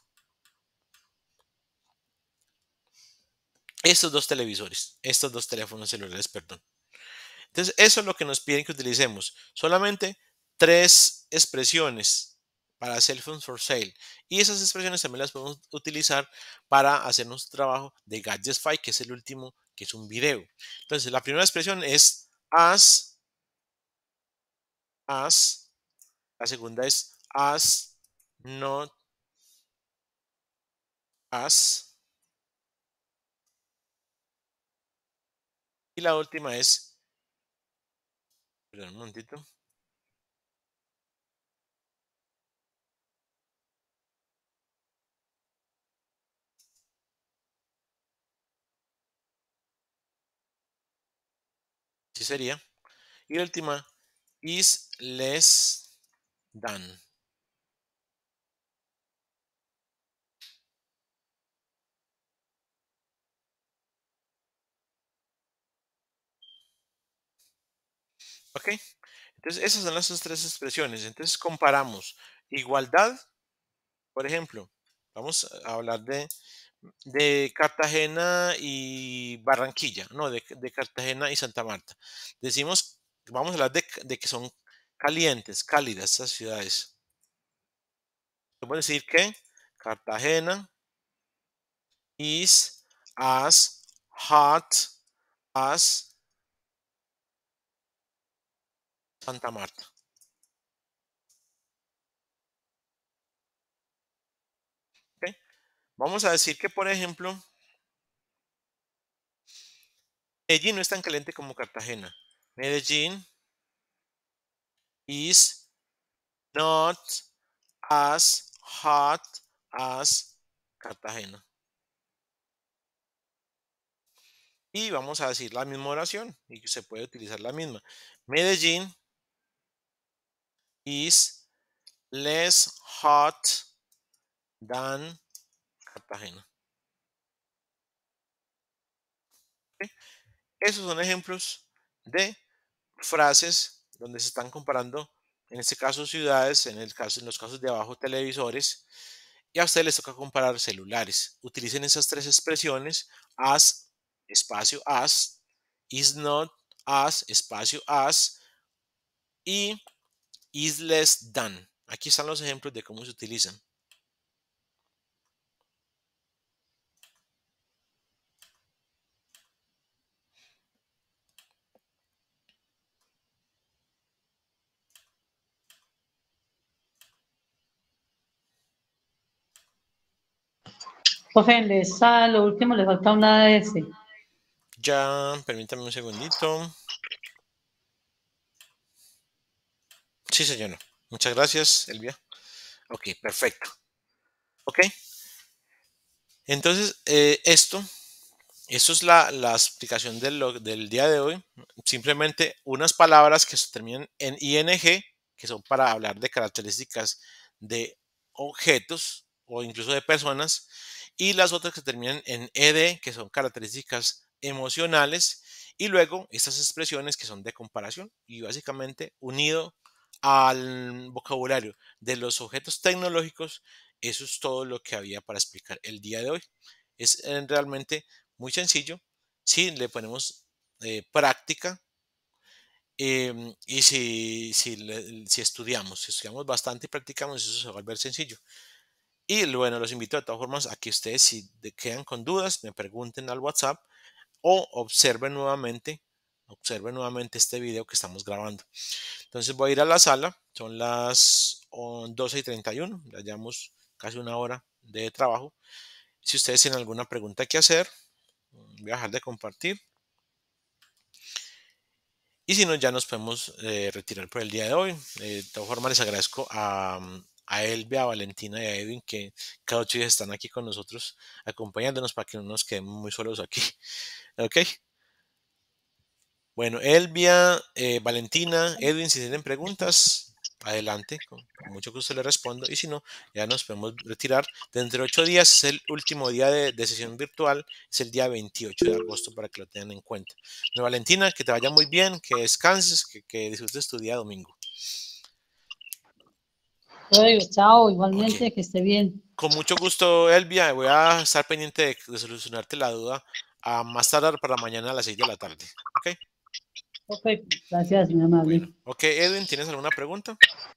Estos dos televisores, estos dos teléfonos celulares, perdón. Entonces, eso es lo que nos piden que utilicemos. Solamente tres expresiones para cell phones for sale. Y esas expresiones también las podemos utilizar para hacer nuestro trabajo de Gadgetsfy, que es el último, que es un video. Entonces, la primera expresión es as, as. La segunda es as, not, as. Y la última es, perdón, un momentito. Así sería. Y la última, is less than. ¿Ok? Entonces, esas son las tres expresiones. Entonces, comparamos igualdad, por ejemplo, vamos a hablar de, de Cartagena y Barranquilla, no, de, de Cartagena y Santa Marta. Decimos, vamos a hablar de, de que son calientes, cálidas estas ciudades. Podemos decir que Cartagena is as hot as Santa Marta. ¿Ok? Vamos a decir que, por ejemplo, Medellín no es tan caliente como Cartagena. Medellín is not as hot as Cartagena. Y vamos a decir la misma oración y se puede utilizar la misma. Medellín is less hot than Cartagena. ¿Ok? Esos son ejemplos de frases donde se están comparando, en este caso ciudades, en, el caso, en los casos de abajo televisores, y a ustedes les toca comparar celulares. Utilicen esas tres expresiones: as, espacio as, is not, as, espacio as, y is less than. Aquí están los ejemplos de cómo se utilizan. Profe, en esa, lo último le falta una de ese. Ya, permítame un segundito. Sí, señora. Muchas gracias, Elvia. Ok, perfecto. Ok. Entonces, eh, esto Eso es la, la explicación del, lo- del día de hoy. Simplemente unas palabras que se terminan en ing, que son para hablar de características de objetos o incluso de personas, y las otras que terminan en ed, que son características emocionales, Y luego estas expresiones que son de comparación y básicamente unido al vocabulario de los objetos tecnológicos, eso es todo lo que había para explicar el día de hoy. Es eh, realmente muy sencillo si le ponemos eh, práctica em, y si, si, le- si estudiamos, si estudiamos bastante y practicamos, eso se va a volver sencillo. Y bueno, los invito de todas formas a que ustedes si de- quedan con dudas, me pregunten al WhatsApp o observen nuevamente, observen nuevamente este video que estamos grabando. Entonces voy a ir a la sala, son las oh, doce y treinta y uno, ya llevamos casi una hora de trabajo. Si ustedes tienen alguna pregunta que hacer, voy a dejar de compartir. Y si no, ya nos podemos eh, retirar por el día de hoy. Eh, de todas formas, les agradezco a, a Elvia, a Valentina y a Edwin que cada ocho días están aquí con nosotros acompañándonos para que no nos quedemos muy solos aquí. ¿Ok? Bueno, Elvia, eh, Valentina, Edwin, si tienen preguntas, adelante, con, con mucho gusto les respondo. Y si no, ya nos podemos retirar. Dentro de ocho días es el último día de, de sesión virtual, es el día veintiocho de agosto para que lo tengan en cuenta. Bueno, Valentina, que te vaya muy bien, que descanses, que, que disfrutes tu día domingo. Luego, chao, Ok, igualmente, que esté bien. con mucho gusto, Elvia. Voy a estar pendiente de, de solucionarte la duda a más tardar para mañana a las seis de la tarde. Ok, Ok, gracias, mi bueno. amable. Ok, Edwin, ¿tienes alguna pregunta?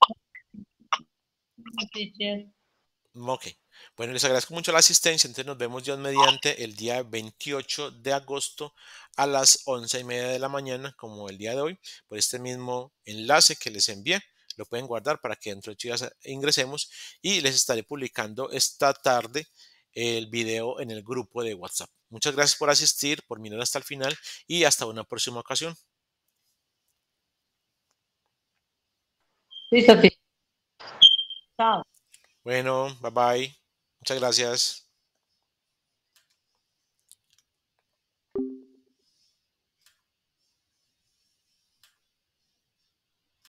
Teacher. Ok. Bueno, les agradezco mucho la asistencia. Entonces nos vemos Dios mediante el día veintiocho de agosto a las once y media de la mañana, como el día de hoy, por este mismo enlace que les envié. Lo pueden guardar para que dentro de ocho días ingresemos y les estaré publicando esta tarde el video en el grupo de WhatsApp. Muchas gracias por asistir, por mirar hasta el final y hasta una próxima ocasión. Listo, teacher. Chao. Bueno, bye bye. Muchas gracias.